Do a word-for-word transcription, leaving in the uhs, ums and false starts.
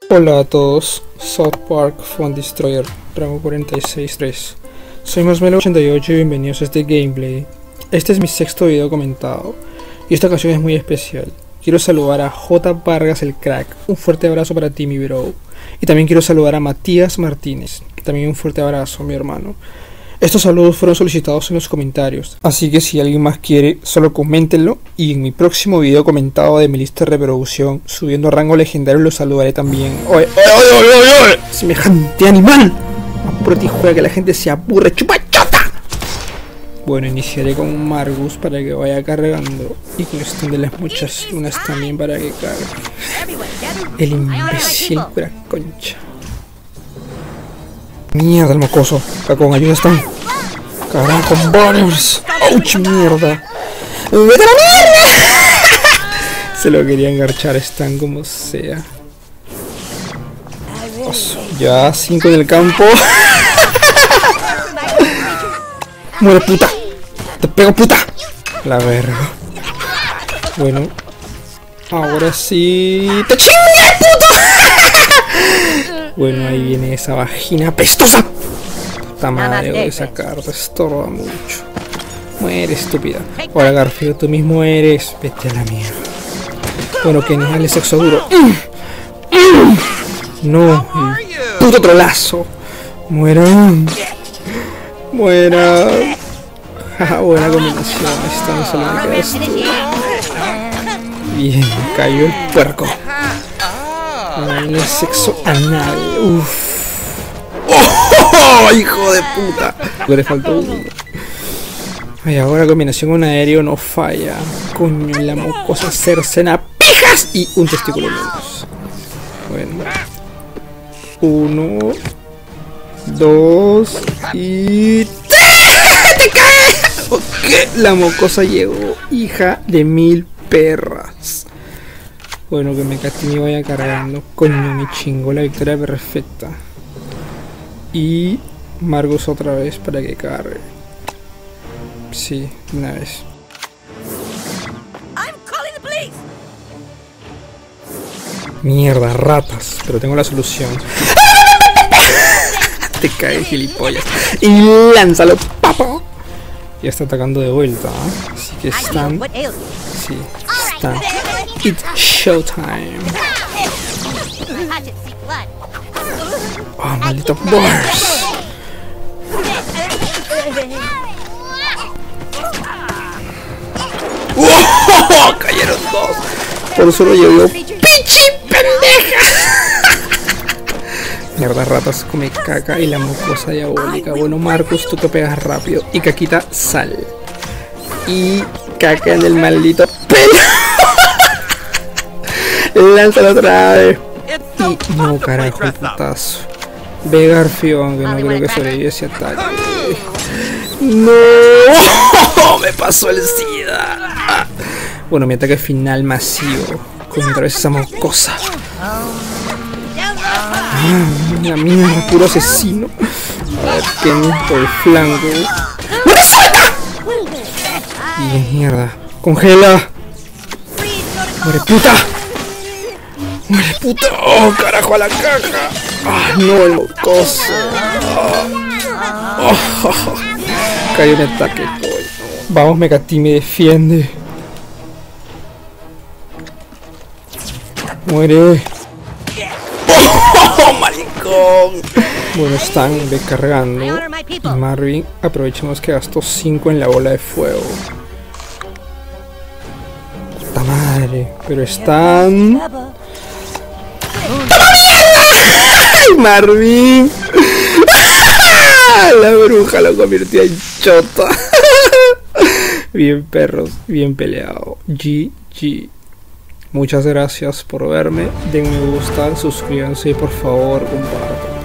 Hola a todos, South Park Fun Destroyer, rango cuarenta y seis tres. Soy Marshmallow ochenta y ocho y bienvenidos a este gameplay. Este es mi sexto video comentado y esta ocasión es muy especial. Quiero saludar a J. Vargas el Crack, un fuerte abrazo para ti mi bro. Y también quiero saludar a Matías Martínez, también un fuerte abrazo mi hermano. Estos saludos fueron solicitados en los comentarios, así que si alguien más quiere, solo coméntenlo y en mi próximo video comentado de mi lista de reproducción, subiendo a rango legendario, los saludaré también. ¡Oye, oye, oye, oye, oye! ¡Semejante animal! Apúrate y juega que la gente se aburre, ¡chupachota! Bueno, iniciaré con Margus para que vaya cargando y con Stone de las muchas lunas también para que cargue. El imbécil pura concha. Mierda el mocoso, Cacón, ayuda están. Carajo, Bonners. Ouch, mierda. ¡Vete a la mierda! Se lo quería engarchar, están como sea. Oso, ya, cinco en el campo. Muere puta. Te pego puta. La verga. Bueno. Ahora sí. ¡Te chingue, puto! Bueno, ahí viene esa vagina apestosa. Puta madre, esa carta estorba mucho. Muere, estúpida. Ahora Garfield, tú mismo eres. Vete a la mierda. Bueno, que dale sexo duro. No, el puto trolazo. Muera. Muera. Jaja, buena combinación. Esta no se lo me esto. Bien, cayó el puerco. El sexo anal. Uff. ¡Oh! ¡Hijo de puta! Le faltó uno. Ay, ahora combinación un aéreo no falla. Coño, la mocosa cercena pijas y un testículo menos. Bueno. Uno. Dos. Y. ¡Te cae! Ok, la mocosa llegó. Hija de mil perras. Bueno, que me Mecatini vaya cargando. Coño, me chingo la victoria perfecta. Y Margus otra vez para que cargue. Sí, una vez. Mierda, ratas. Pero tengo la solución. Te cae, gilipollas. Y lánzalo, papo. Ya está atacando de vuelta, ¿eh? Así que están. Sí, están. It's showtime. Oh, maldito Bors. ¡Oh! Cayeron dos. Por solo llovió. ¡Pichi pendeja! Mierda, ratas, come caca y la mocosa diabólica. Bueno, Marcus, tú te pegas rápido. Y Caquita, sal. Y caca en el maldito pelo. Lánzalo otra vez. Y no, carajo, el putazo. Ve Garfield, aunque no creo que sobrevive ese ataque. No, me pasó el SIDA. Bueno, mi ataque final masivo contra vez esa mocosa. Ah, la mierda, puro asesino. A ver, Kenny por el flanco. ¡No me suelta! Y mierda, congela. Muere puta. Muere puta. Oh, carajo, a la caja. Ah, no, el mocoso. Oh, oh, oh. Cayó un ataque. Vamos, Mecatini, defiende. Muere. ¡Oh, maricón! Bueno, están descargando. Y Marvin, aprovechemos que gastó cinco en la bola de fuego. ¡Puta madre! Pero están. ¡Toma mierda! ¡Ay, Marvin! La bruja lo convirtió en chota. Bien, perros, bien peleado. G G. Muchas gracias por verme, den me gusta, suscríbanse y por favor compartan.